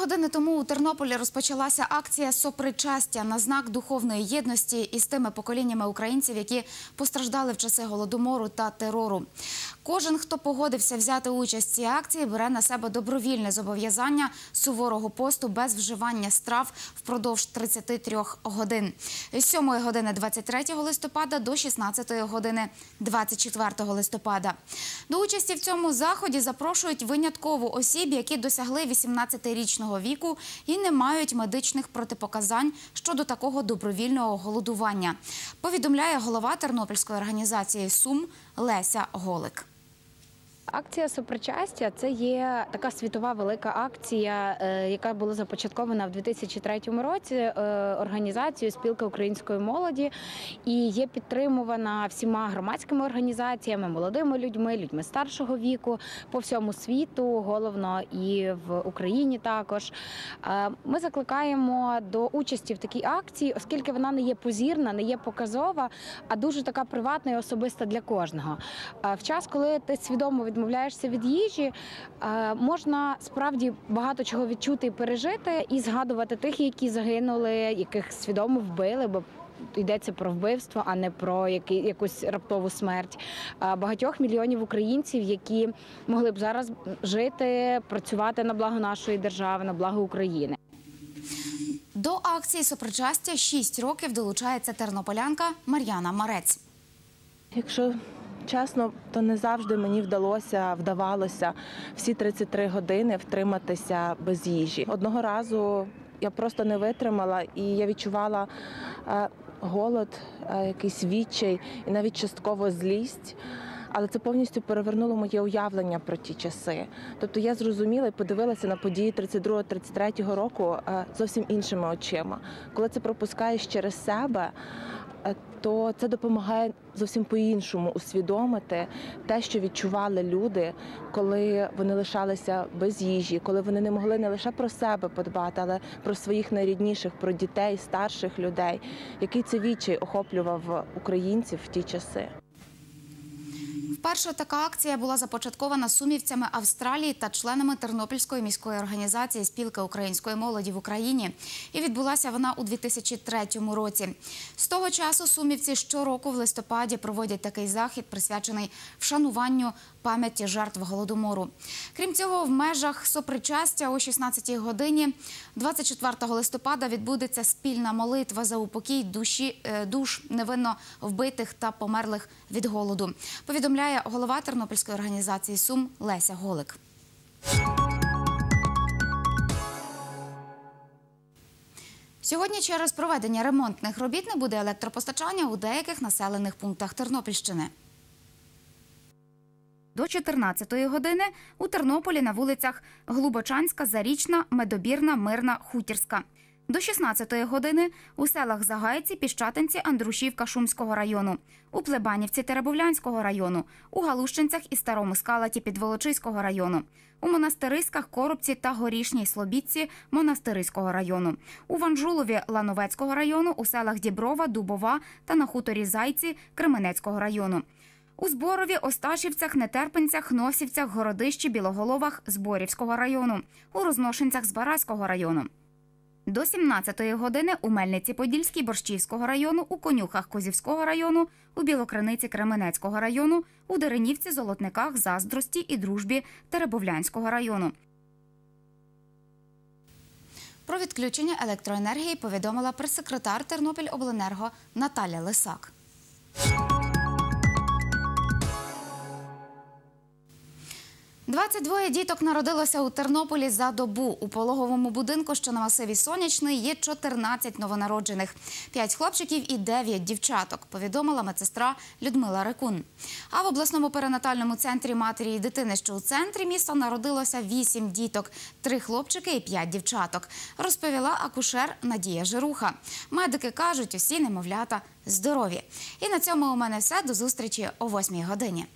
години тому у Тернополі розпочалася акція «Сопричастя» на знак духовної єдності із тими поколіннями українців, які постраждали в часи Голодомору та терору. Кожен, хто погодився взяти участь в цій акції, бере на себе добровільне зобов'язання суворого посту без вживання страв впродовж 33 годин. З 7 години 23 листопада до 16 години 24 листопада. До участі в цьому заході запрошують винятково осіб, які досягли 18-річного віку і не мають медичних протипоказань щодо такого добровільного голодування, повідомляє голова Тернопільської організації СУМ Леся Голик. Акція «Сопричастя» – це є така світова велика акція, яка була започаткована в 2003 році організацією «Спілка української молоді» і є підтримувана всіма громадськими організаціями, молодими людьми, людьми старшого віку по всьому світу, головно і в Україні також. Ми закликаємо до участі в такій акції, оскільки вона не є позірна, не є показова, а дуже така приватна і особиста для кожного. В час, коли ти свідомо відмовляєшся від їжі, можна справді багато чого відчути і пережити, і згадувати тих, які загинули, яких свідомо вбили, бо йдеться про вбивство, а не про якусь раптову смерть. Багатьох мільйонів українців, які могли б зараз жити, працювати на благо нашої держави, на благо України. До акції «Сопричастя» 6 років долучається тернополянка Мар'яна Марець. Якщо чесно, то не завжди мені вдавалося всі 33 години втриматися без їжі. Одного разу я просто не витримала і я відчувала голод, якийсь відчай і навіть частково злість. Але це повністю перевернуло моє уявлення про ті часи. Тобто я зрозуміла і подивилася на події 32-33 року зовсім іншими очима. Коли це пропускаєш через себе, то це допомагає зовсім по-іншому усвідомити те, що відчували люди, коли вони лишалися без їжі, коли вони не могли не лише про себе подбати, але про своїх найрідніших, про дітей, старших людей. Який це відчай охоплював українців в ті часи. Вперше така акція була започаткована сумівцями Австралії та членами Тернопільської міської організації «Спілка української молоді в Україні». І відбулася вона у 2003 році. З того часу сумівці щороку в листопаді проводять такий захід, присвячений вшануванню пам'яті жертв Голодомору. Крім цього, в межах «Сопричастя» о 16 годині 24 листопада відбудеться спільна молитва за упокій душ невинно вбитих та померлих від голоду, повідомляє голова Тернопільської організації СУМ Леся Голик. Сьогодні через проведення ремонтних робіт не буде електропостачання у деяких населених пунктах Тернопільщини. До 14 години у Тернополі на вулицях Глубочанська, Зарічна, Медобірна, Мирна, Хутірська. До 16 години у селах Загайці, Піщатинці, Андрушівка Шумського району, у Плебанівці Теребовлянського району, у Галущинцях і Старому Скалаті Підволочиського району, у Монастириськах, Коробці та Горішній Слобідці Монастириського району, у Ванжулові Лановецького району, у селах Діброва, Дубова та на хуторі Зайці Кременецького району. У Зборові, Осташівцях, Нетерпенцях, Носівцях, Городищі, Білоголовах Зборівського району, у Розношинцях Збаразького району. До 17 години у Мельниці-Подільській Борщівського району, у Конюхах Козівського району, у Білокриниці Кременецького району, у Деренівці, Золотниках, Заздрості і Дружбі Теребовлянського району. Про відключення електроенергії повідомила прес-секретар Тернопільобленерго Наталя Лисак. 22 діток народилося у Тернополі за добу. У пологовому будинку, що на масиві Сонячний, є 14 новонароджених. 5 хлопчиків і 9 дівчаток, повідомила медсестра Людмила Рекун. А в обласному перинатальному центрі матері і дитини, що у центрі міста, народилося 8 діток, 3 хлопчики і 5 дівчаток, розповіла акушер Надія Жируха. Медики кажуть, усі немовлята здорові. І на цьому у мене все. До зустрічі о 8 годині.